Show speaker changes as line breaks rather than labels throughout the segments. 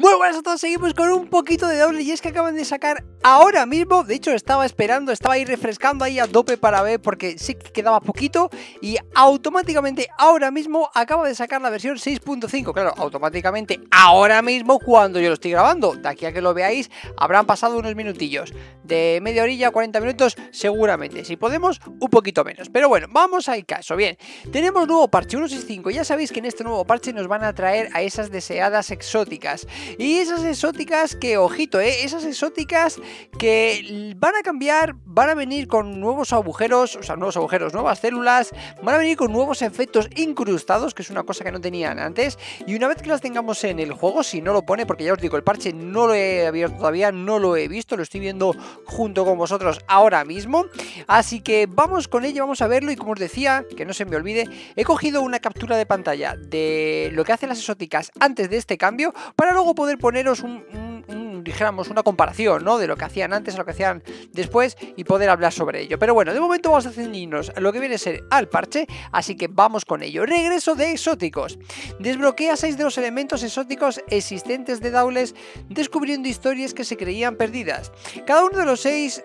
Muy buenas a todos, seguimos con un poquito de doble y es que acaban de sacar ahora mismo, de hecho estaba esperando, estaba ahí refrescando ahí a tope para ver porque sí que quedaba poquito y automáticamente ahora mismo acaba de sacar la versión 6.5, claro, automáticamente ahora mismo cuando yo lo estoy grabando, de aquí a que lo veáis habrán pasado unos minutillos, de media horilla a 40 minutos seguramente, si podemos un poquito menos, pero bueno, vamos al caso. Bien, tenemos nuevo parche 1.6.5, ya sabéis que en este nuevo parche nos van a traer a esas deseadas exóticas. Y esas exóticas que, ojito, esas exóticas que van a cambiar, van a venir con nuevos agujeros, o sea, nuevos agujeros, nuevas células, van a venir con nuevos efectos incrustados, que es una cosa que no tenían antes, y una vez que las tengamos en el juego, si no lo pone, porque ya os digo, el parche no lo he abierto todavía, no lo he visto, lo estoy viendo junto con vosotros ahora mismo, así que vamos con ello, vamos a verlo, y como os decía, que no se me olvide, he cogido una captura de pantalla de lo que hacen las exóticas antes de este cambio, para luego poder poneros dijéramos, una comparación, ¿no? De lo que hacían antes a lo que hacían después y poder hablar sobre ello. Pero bueno, de momento vamos a ceñirnos a lo que viene a ser al parche, así que vamos con ello. Regreso de exóticos. Desbloquea 6 de los elementos exóticos existentes de Dawles, descubriendo historias que se creían perdidas. Cada uno de los 6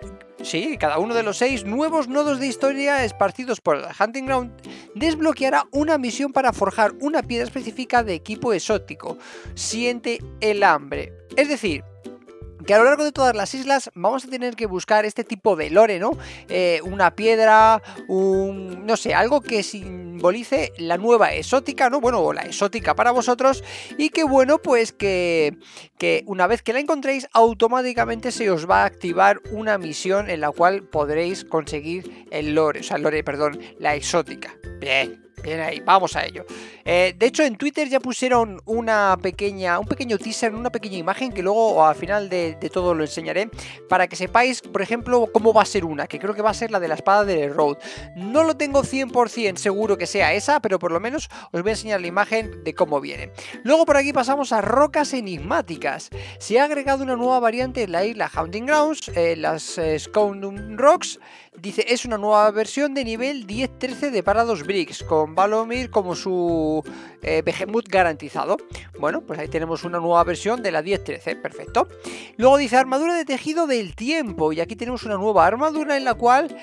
nuevos nodos de historia esparcidos por el Hunting Ground desbloqueará una misión para forjar una piedra específica de equipo exótico. Siente el hambre. Es decir, que a lo largo de todas las islas vamos a tener que buscar este tipo de lore, ¿no? Una piedra, no sé, algo que simbolice la nueva exótica, ¿no? Bueno, o la exótica para vosotros, y que bueno, pues que una vez que la encontréis, automáticamente se os va a activar una misión en la cual podréis conseguir el lore, o sea, la exótica. Bien ahí, vamos a ello. De hecho, en Twitter ya pusieron un pequeño teaser, una pequeña imagen que luego al final de todo lo enseñaré para que sepáis, por ejemplo, cómo va a ser que creo que va a ser la de la espada del Road. No lo tengo 100% seguro que sea esa, pero por lo menos os voy a enseñar la imagen de cómo viene. Luego por aquí pasamos a rocas enigmáticas. Se ha agregado una nueva variante en la isla Hunting Grounds, las Scoundum Rocks. Dice, es una nueva versión de nivel 10-13 de Parados Bricks, con Valomir como su Behemoth garantizado. Bueno, pues ahí tenemos una nueva versión de la 10-13, perfecto. Luego dice, armadura de tejido del tiempo, y aquí tenemos una nueva armadura en la cual,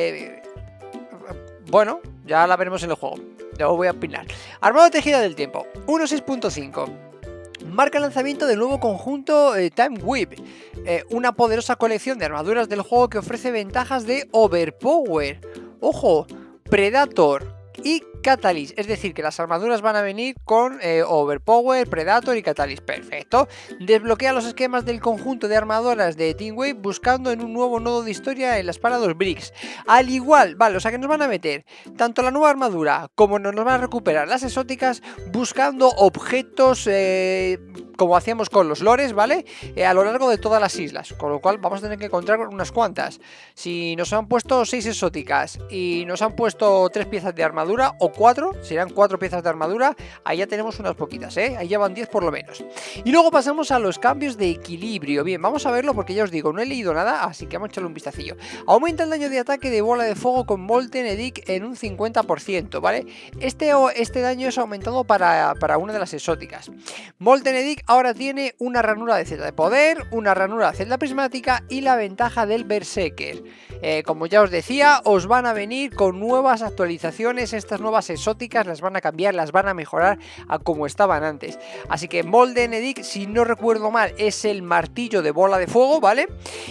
bueno, ya la veremos en el juego, ya os voy a opinar. Armadura tejida del tiempo, 1.6.5. Marca el lanzamiento del nuevo conjunto Time Whip, una poderosa colección de armaduras del juego que ofrece ventajas de Overpower, ojo, Predator y Catalyst, es decir, que las armaduras van a venir con Overpower, Predator y Catalyst, perfecto. Desbloquea los esquemas del conjunto de armaduras de Team Wave buscando en un nuevo nodo de historia en las Parados Bricks. Al igual, vale, o sea que nos van a meter tanto la nueva armadura como nos van a recuperar las exóticas buscando objetos como hacíamos con los lores, ¿vale? A lo largo de todas las islas, con lo cual vamos a tener que encontrar unas cuantas. Si nos han puesto 6 exóticas y nos han puesto 3 piezas de armadura o 4, serán 4 piezas de armadura, ahí ya tenemos unas poquitas, ahí ya van 10 por lo menos. Y luego pasamos a los cambios de equilibrio. Bien, vamos a verlo porque ya os digo, no he leído nada, así que vamos a echarle un vistacillo. Aumenta el daño de ataque de bola de fuego con Molten Edict en un 50%, ¿vale? Este daño es aumentado para una de las exóticas. Molten Edict ahora tiene una ranura de celda de poder, una ranura de celda prismática y la ventaja del Berserker. Como ya os decía, os van a venir con nuevas actualizaciones, estas nuevas exóticas las van a cambiar, las van a mejorar a como estaban antes. Así que Molten Edict, si no recuerdo mal, es el martillo de bola de fuego, ¿vale?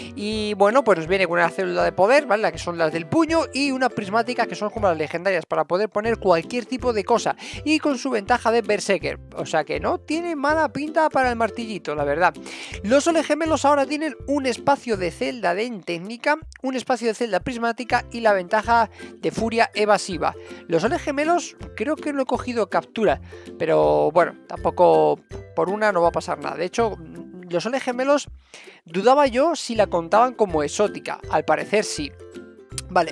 Y bueno, pues nos viene con una célula de poder, ¿vale? La que son las del puño, y una prismática que son como las legendarias para poder poner cualquier tipo de cosa, y con su ventaja de Berserker, o sea que no tiene mala pinta para el martillito, la verdad. Los Soles Gemelos ahora tienen un espacio de celda de técnica, un espacio de celda prismática y la ventaja de furia evasiva. Los Soles Gemelos creo que no he cogido captura, pero bueno, tampoco por una no va a pasar nada. De hecho, los Soles Gemelos dudaba yo si la contaban como exótica, al parecer sí. Vale,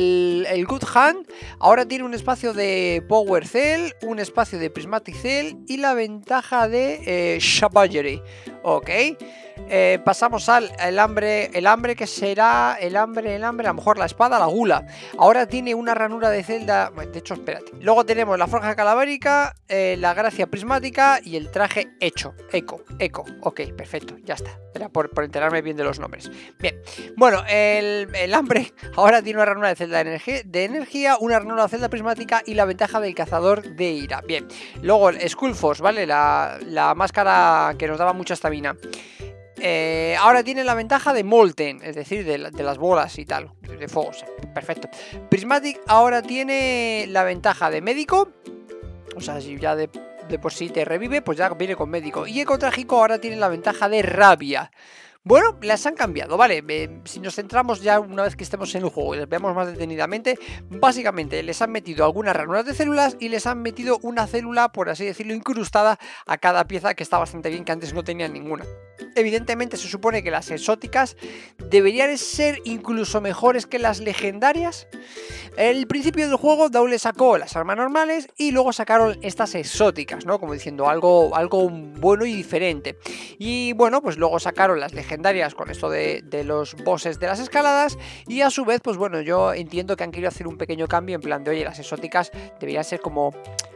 el Good Hand ahora tiene un espacio de Power Cell, un espacio de Prismatic Cell y la ventaja de Savagery. Ok, Pasamos al el hambre que será el hambre, a lo mejor la espada, la gula. Ahora tiene una ranura de celda, bueno, de hecho, espérate. Luego tenemos la forja calavérica, la gracia prismática y el traje eco. Ok, perfecto, ya está. Era por enterarme bien de los nombres. Bien, bueno, el hambre ahora tiene una ranura de celda de energía, una ranura de celda prismática y la ventaja del cazador de ira. Bien, luego el Skullforce, ¿vale? La máscara que nos daba mucha estamina. Ahora tiene la ventaja de Molten, es decir, de las bolas y tal, de fuego, perfecto. Prismatic ahora tiene la ventaja de médico, o sea, si ya de por sí te revive, pues ya viene con médico. Y Eco Trágico ahora tiene la ventaja de rabia. Bueno, las han cambiado, ¿vale? Si nos centramos ya una vez que estemos en el juego y las veamos más detenidamente, básicamente les han metido algunas ranuras de células y les han metido una célula, por así decirlo, incrustada a cada pieza, que está bastante bien, que antes no tenían ninguna. Evidentemente se supone que las exóticas deberían ser incluso mejores que las legendarias. El principio del juego, Daule sacó las armas normales y luego sacaron estas exóticas, ¿no? Como diciendo algo bueno y diferente. Y bueno, pues luego sacaron las legendarias con esto de los bosses de las escaladas y a su vez, pues bueno, yo entiendo que han querido hacer un pequeño cambio en plan de, oye, las exóticas deberían ser como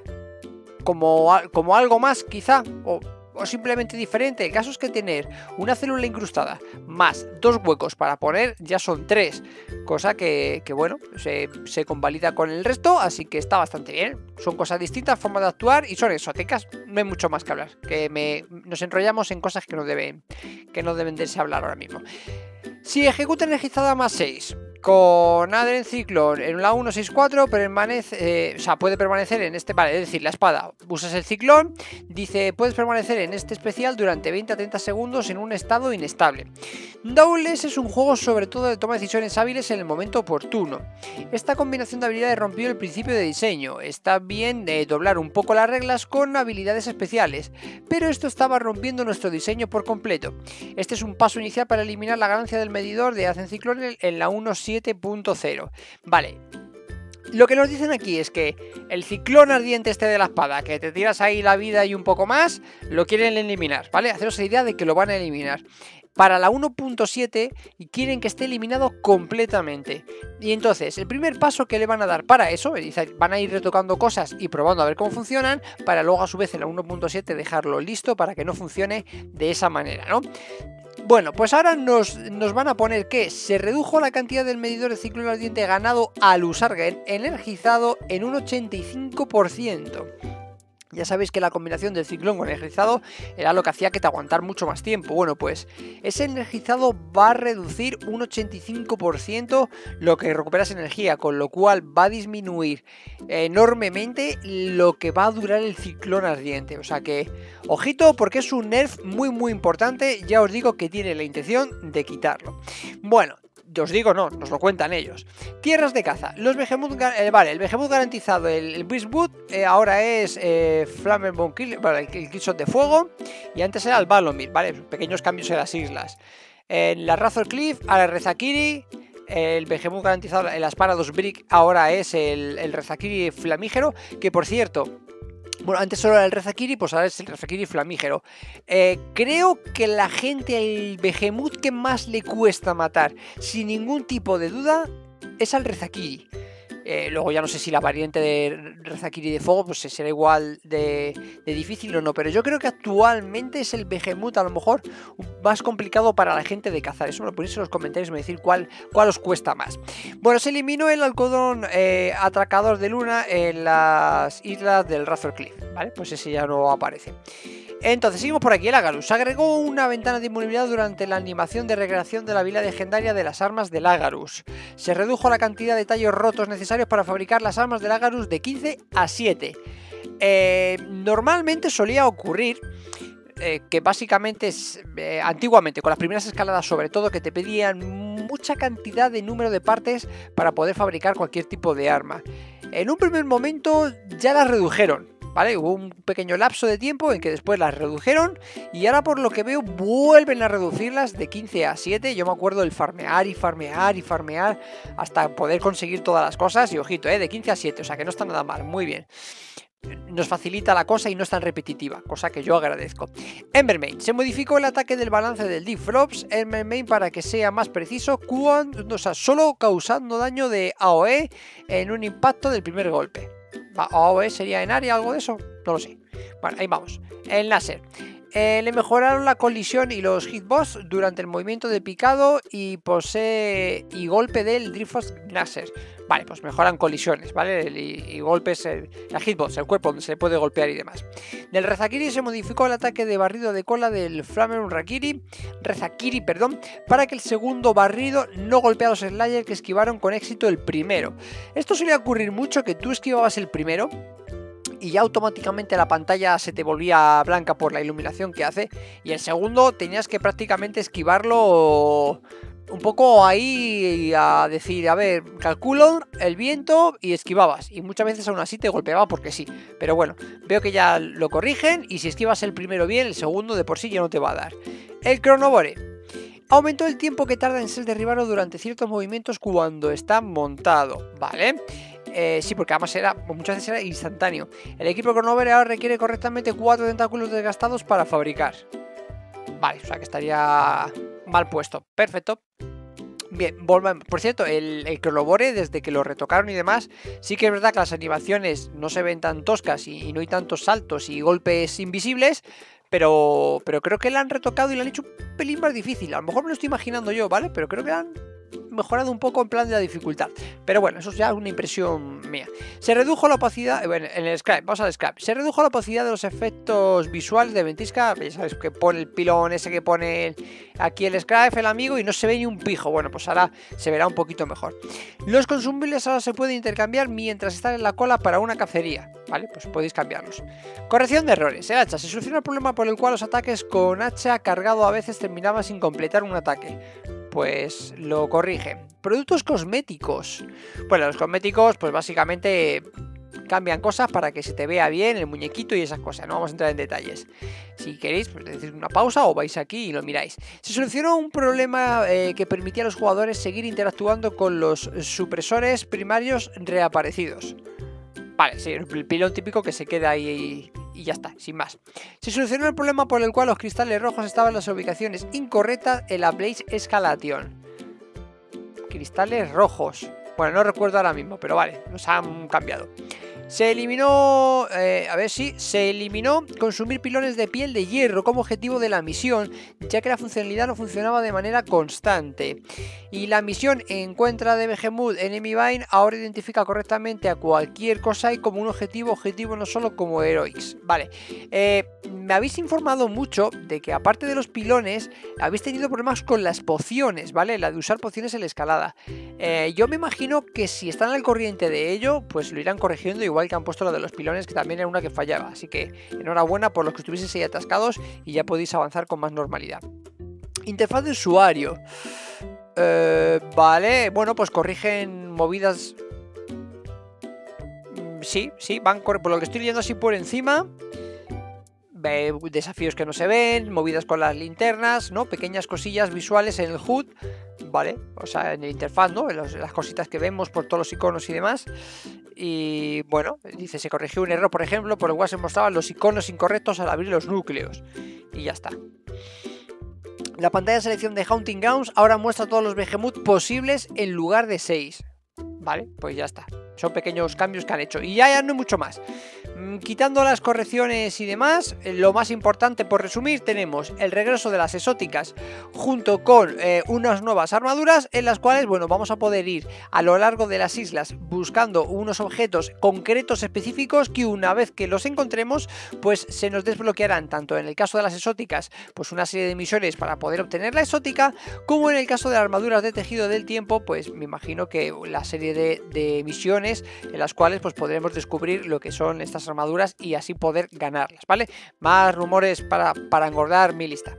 algo más quizá, o simplemente diferente. El caso es que tener una célula incrustada más 2 huecos para poner ya son 3, cosa que bueno, se convalida con el resto, así que está bastante bien. Son cosas distintas, formas de actuar y son exóticas, no hay mucho más que hablar, que nos enrollamos en cosas que no deben de hablar ahora mismo. Si ejecuta energizada más 6 con Adren Ciclón en la 164 permanece, puede permanecer en este, vale, es decir, la espada, usas el ciclón, dice, puedes permanecer en este especial durante 20 a 30 segundos en un estado inestable. Dauntless es un juego sobre todo de toma de decisiones hábiles en el momento oportuno. Esta combinación de habilidades rompió el principio de diseño. Está bien doblar un poco las reglas con habilidades especiales, pero esto estaba rompiendo nuestro diseño por completo. Este es un paso inicial para eliminar la ganancia del medidor de Adren Ciclón en la 1.7.0. Vale. Lo que nos dicen aquí es que el ciclón ardiente este de la espada, que te tiras ahí la vida y un poco más, lo quieren eliminar, ¿vale? Haceros la idea de que lo van a eliminar. Para la 1.7 quieren que esté eliminado completamente. Y entonces, el primer paso que le van a dar para eso, es decir, van a ir retocando cosas y probando a ver cómo funcionan, para luego a su vez en la 1.7 dejarlo listo para que no funcione de esa manera, ¿no? Bueno, pues ahora nos van a poner que se redujo la cantidad del medidor de ciclón ardiente ganado al usar energizado en un 85%. Ya sabéis que la combinación del ciclón con energizado era lo que hacía que te aguantar mucho más tiempo. Bueno, pues ese energizado va a reducir un 85% lo que recuperas energía, con lo cual va a disminuir enormemente lo que va a durar el ciclón ardiente. O sea que, ojito, porque es un nerf muy muy importante. Ya os digo que tiene la intención de quitarlo. Bueno, os digo, no, nos lo cuentan ellos. Tierras de caza. Los Behemoth, vale, el Behemoth garantizado, el Beastwood, ahora es Flammenbone Kill, vale, el Killshot de fuego. Y antes era el Balomir, vale, pequeños cambios en las islas. En la Razor Cliff, ahora el Rezakiri. El Behemoth garantizado, el Asparados Brick, ahora es el Rezakiri flamígero. Que por cierto, bueno, antes solo era el Rezakiri, pues ahora es el Rezakiri flamígero. Creo que la gente, el Behemoth que más le cuesta matar, sin ningún tipo de duda, es al Rezakiri. Luego ya no sé si la variante de Rezakiri de fuego pues será igual de difícil o no, pero yo creo que actualmente es el Behemoth a lo mejor más complicado para la gente de cazar. Eso me lo ponéis en los comentarios y me decís cuál os cuesta más. Bueno, se eliminó el halcón atracador de luna en las islas del Razor Cliff, ¿vale? Pues ese ya no aparece. Entonces seguimos por aquí. El Agarus agregó una ventana de inmunibilidad durante la animación de recreación de la habilidad legendaria de las armas del Agarus. Se redujo la cantidad de tallos rotos necesarios para fabricar las armas del Agarus de 15 a 7. Normalmente solía ocurrir que básicamente antiguamente con las primeras escaladas sobre todo, que te pedían mucha cantidad de número de partes para poder fabricar cualquier tipo de arma. En un primer momento ya las redujeron, ¿vale? Hubo un pequeño lapso de tiempo en que después las redujeron y ahora por lo que veo vuelven a reducirlas de 15 a 7. Yo me acuerdo del farmear y farmear y farmear hasta poder conseguir todas las cosas y ojito, de 15 a 7, o sea que no está nada mal, muy bien. nos facilita la cosa y no es tan repetitiva, cosa que yo agradezco. Embermane, se modificó el ataque del balance del Deep Frost Embermane para que sea más preciso, solo causando daño de AOE en un impacto del primer golpe. AOE sería en área, algo de eso, no lo sé. Bueno, ahí vamos. El láser. Le mejoraron la colisión y los hitbox durante el movimiento de picado y golpe del Driftbox Láser. Vale, pues mejoran colisiones, ¿vale? Y golpes, la hitbox, el cuerpo donde se le puede golpear y demás. Del Rezakiri se modificó el ataque de barrido de cola del Flamer Rezakiri, para que el segundo barrido no golpee a los Slayer que esquivaron con éxito el primero. Esto solía ocurrir mucho, que tú esquivabas el primero y ya automáticamente la pantalla se te volvía blanca por la iluminación que hace, y el segundo tenías que prácticamente esquivarlo un poco ahí a decir, a ver, calculo el viento y esquivabas, y muchas veces aún así te golpeaba porque sí, pero bueno, veo que ya lo corrigen y si esquivas el primero bien, el segundo de por sí ya no te va a dar. El Chronobore aumentó el tiempo que tarda en ser derribado durante ciertos movimientos cuando está montado, ¿vale? Sí, porque además muchas veces era instantáneo. El equipo Chronobore ahora requiere correctamente 4 tentáculos desgastados para fabricar. Vale, o sea que estaría mal puesto. Perfecto. Bien, volvemos. Por cierto, el Chronobore, desde que lo retocaron y demás, sí que es verdad que las animaciones no se ven tan toscas y no hay tantos saltos y golpes invisibles. Pero creo que la han retocado y la han hecho un pelín más difícil. A lo mejor me lo estoy imaginando yo, ¿vale? Pero creo que la han mejorado un poco en plan de la dificultad. Pero bueno, eso es ya una impresión mía. Se redujo la opacidad, bueno, en el Scrap, vamos al Scrap. Se redujo la opacidad de los efectos visuales de Ventisca. Ya sabes que pone el pilón ese que pone aquí el Scrap, el amigo, y no se ve ni un pijo. Bueno, pues ahora se verá un poquito mejor. Los consumibles ahora se pueden intercambiar mientras están en la cola para una cacería, ¿vale? Pues podéis cambiarlos. Corrección de errores. El hacha. Se soluciona el problema por el cual los ataques con hacha cargado a veces terminaban sin completar un ataque. Pues lo corrige. Productos cosméticos. Bueno, los cosméticos pues básicamente cambian cosas para que se te vea bien el muñequito y esas cosas. No vamos a entrar en detalles. Si queréis, pues decís una pausa o vais aquí y lo miráis. Se solucionó un problema que permitía a los jugadores seguir interactuando con los supresores primarios reaparecidos. Vale, sí, el pilón típico que se queda ahí y ya está, sin más. Se solucionó el problema por el cual los cristales rojos estaban en las ubicaciones incorrectas en la Blaze Escalation. Cristales rojos. Bueno, no recuerdo ahora mismo, pero vale, los han cambiado. Se eliminó, se eliminó consumir pilones de piel de hierro como objetivo de la misión, ya que la funcionalidad no funcionaba de manera constante. Y la misión Encuentra de Behemoth Enemy Vine ahora identifica correctamente a cualquier cosa y como un objetivo no solo como Heroics. Vale, me habéis informado mucho de que aparte de los pilones, habéis tenido problemas con las pociones, ¿vale? La de usar pociones en la escalada. Yo me imagino que si están al corriente de ello, pues lo irán corrigiendo, igual que han puesto lo de los pilones, que también era una que fallaba. Así que enhorabuena por los que estuvieseis ahí atascados y ya podéis avanzar con más normalidad. Interfaz de usuario. Vale, bueno, pues corrigen movidas. Sí, van por lo que estoy leyendo así por encima. Desafíos que no se ven, movidas con las linternas, ¿no? Pequeñas cosillas visuales en el HUD, ¿vale? O sea, en el interfaz, ¿no? Las cositas que vemos por todos los iconos y demás. Y bueno, dice, se corrigió un error, por ejemplo, por el cual se mostraban los iconos incorrectos al abrir los núcleos. Y ya está. La pantalla de selección de Haunting Grounds ahora muestra todos los Behemoth posibles en lugar de 6. Vale, pues ya está. Son pequeños cambios que han hecho. Y ya no hay mucho más. Quitando las correcciones y demás, lo más importante, por resumir, tenemos el regreso de las exóticas junto con unas nuevas armaduras en las cuales, bueno, vamos a poder ir a lo largo de las islas buscando unos objetos concretos específicos que una vez que los encontremos, pues se nos desbloquearán, tanto en el caso de las exóticas, pues una serie de misiones para poder obtener la exótica, como en el caso de las armaduras de tejido del tiempo, pues me imagino que la serie de misiones en las cuales pues podremos descubrir lo que son estas armaduras y así poder ganarlas, ¿vale? Más rumores para engordar mi lista, ¿vale?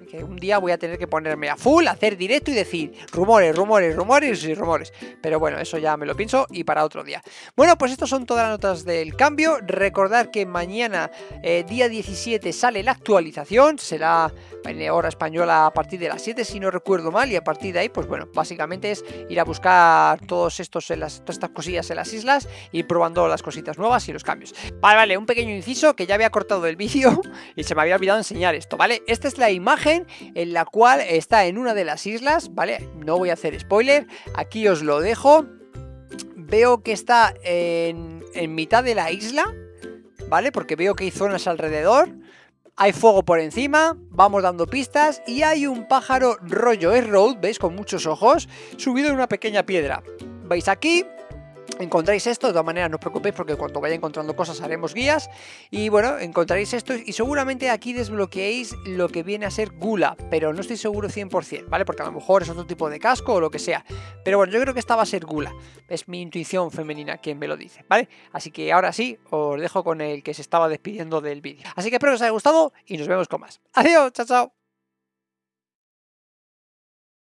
que un día voy a tener que ponerme a full, hacer directo y decir rumores, rumores, rumores y rumores. Pero bueno, eso ya me lo pienso y para otro día. Bueno, pues estas son todas las notas del cambio. Recordad que mañana, día 17, sale la actualización. Será en hora española a partir de las 7, si no recuerdo mal. Y a partir de ahí, pues bueno, básicamente es ir a buscar todas estas cosillas en las islas y probando las cositas nuevas y los cambios. Vale, un pequeño inciso que ya había cortado el vídeo y se me había olvidado enseñar esto, ¿vale? Esta es la imagen en la cual está en una de las islas, ¿vale? No voy a hacer spoiler, aquí os lo dejo. Veo que está en mitad de la isla, ¿vale? Porque veo que hay zonas alrededor. Hay fuego por encima, vamos dando pistas y hay un pájaro rollo S-Road, ¿veis? Con muchos ojos, subido en una pequeña piedra. ¿Veis aquí? Encontráis esto, de todas maneras no os preocupéis porque cuando vaya encontrando cosas haremos guías. Y bueno, encontraréis esto y seguramente aquí desbloqueéis lo que viene a ser Gula, pero no estoy seguro 100%, ¿vale? Porque a lo mejor es otro tipo de casco o lo que sea. Pero bueno, yo creo que esta va a ser Gula. Es mi intuición femenina quien me lo dice, ¿vale? Así que ahora sí, os dejo con el que se estaba despidiendo del vídeo. Así que espero que os haya gustado y nos vemos con más. Adiós, chao, chao.